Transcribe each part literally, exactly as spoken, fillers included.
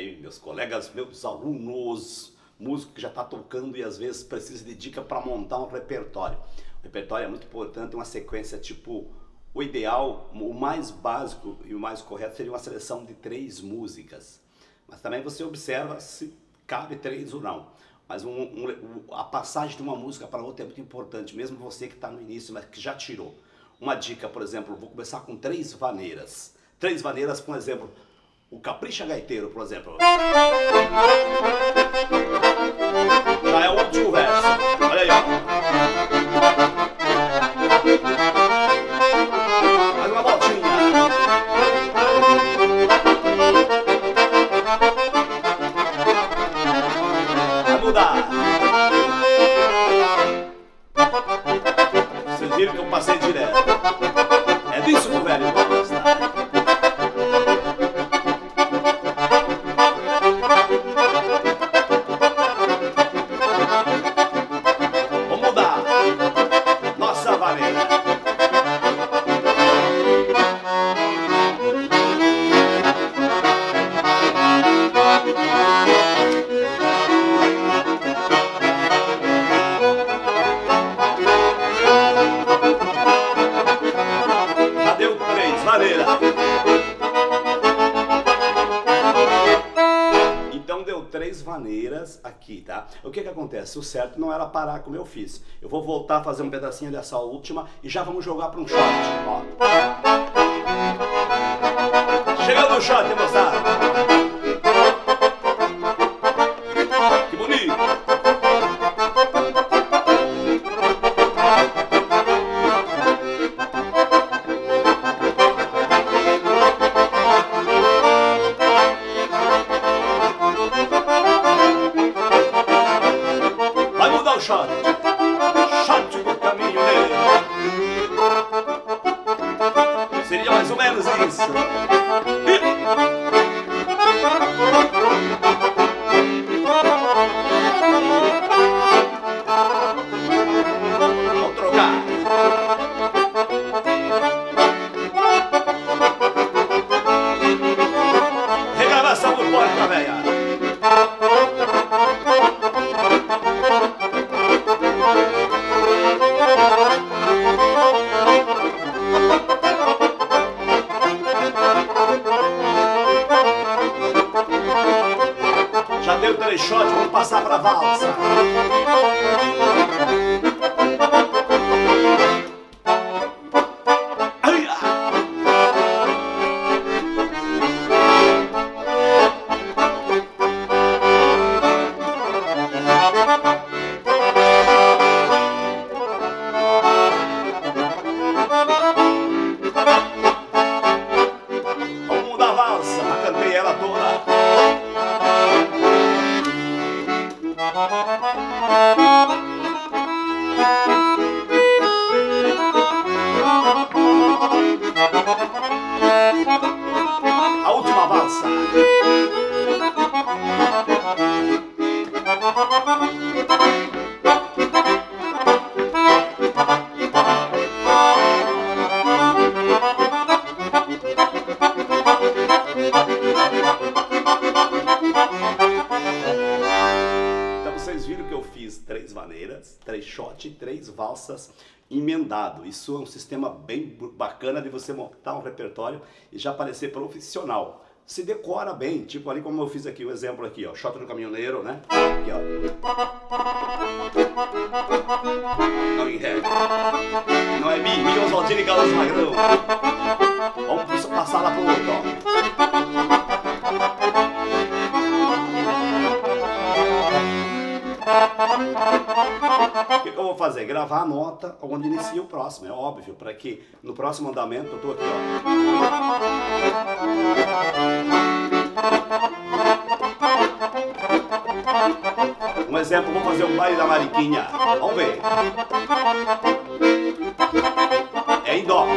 Aí meus colegas, meus alunos, músico que já está tocando e às vezes precisa de dica para montar um repertório. O repertório é muito importante, uma sequência tipo, o ideal, o mais básico e o mais correto seria uma seleção de três músicas. Mas também você observa se cabe três ou não. Mas um, um, a passagem de uma música para outra é muito importante, mesmo você que está no início, mas que já tirou. Uma dica, por exemplo, vou começar com três vaneiras. Três vaneiras, por exemplo, o Capricha Gaiteiro, por exemplo. Já é o último verso. Olha aí, ó. Mais uma voltinha. Vai mudar. Vocês viram que eu passei direto. É disso que o velho gosta. Vamos mudar. Nossa vaneira. Então deu três maneiras aqui, tá? O que que acontece? O certo não era parar como eu fiz. Eu vou voltar a fazer um pedacinho dessa última e já vamos jogar para um shot, ó. Chegando no shot, moçada! Que bonito! Shot, shot do caminhoneiro. Seria mais ou menos isso. Vamos trocar. Regravação do Porca Véia. Já deu três shots, vamos passar pra valsa. Ai, ah. Vamos mudar a valsa, já cantei ela toda. A última valsa. Então vocês viram que eu fiz três maneiras, três shots e três valsas emendado. Isso é um sistema bem bacana de você montar um repertório e já parecer profissional. Se decora bem, tipo ali como eu fiz aqui o exemplo aqui, ó, shot do caminhoneiro, né? Aqui, ó. Não em ré. Não é mi, mi, Oswaldino e Galas Magrão. Vamos passar lá pro outro, ó. O que, que eu vou fazer? Gravar a nota onde inicia o próximo, é óbvio, para que no próximo andamento eu tô aqui, ó. Um exemplo, vamos fazer o baile da Mariquinha. Vamos ver. É em dó.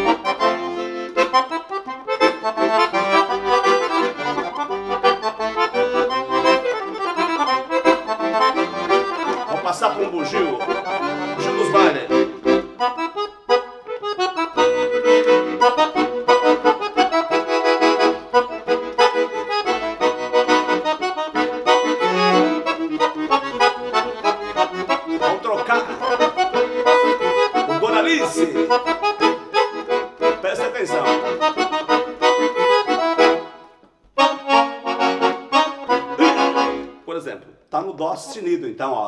Vamos passar por um bugio. Bugio dos bailes. exemplo, tá no dó sustenido, então, ó.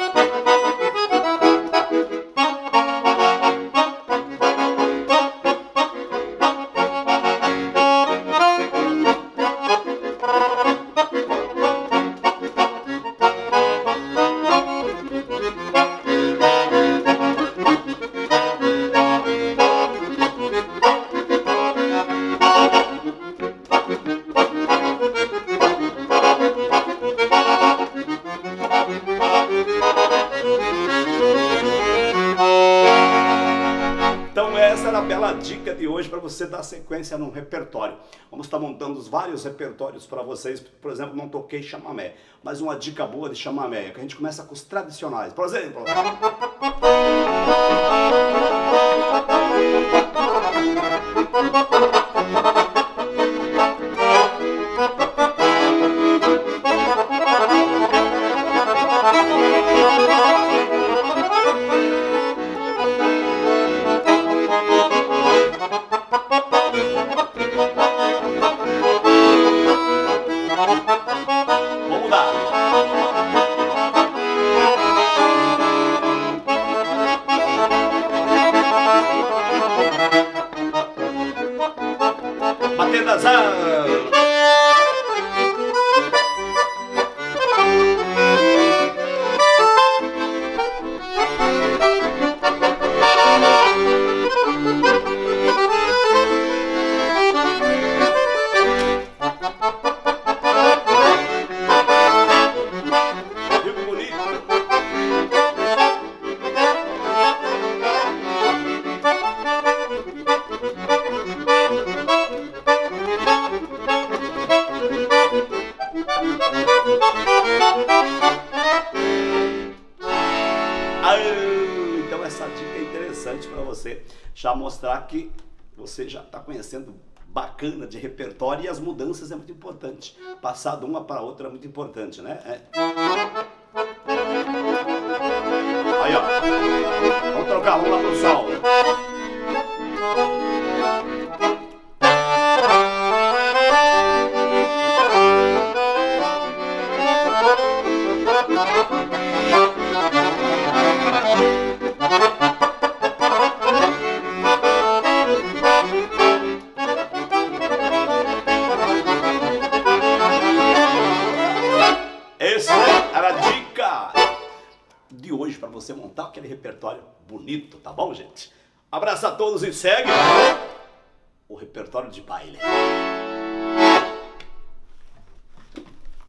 Então essa era a bela dica de hoje para você dar sequência num repertório. Vamos estar montando os vários repertórios para vocês. Por exemplo, não toquei chamamé, mas uma dica boa de chamamé é que a gente começa com os tradicionais. Por exemplo... Vamos lá. Batendo as asas. Então essa dica é interessante para você já mostrar que você já está conhecendo bacana de repertório e as mudanças é muito importante. Passar de uma para outra é muito importante, né? É. Aí, ó. Vamos trocar, vamos lá pro sol. Essa era a dica de hoje para você montar aquele repertório bonito, tá bom, gente? Abraço a todos e segue o repertório de baile.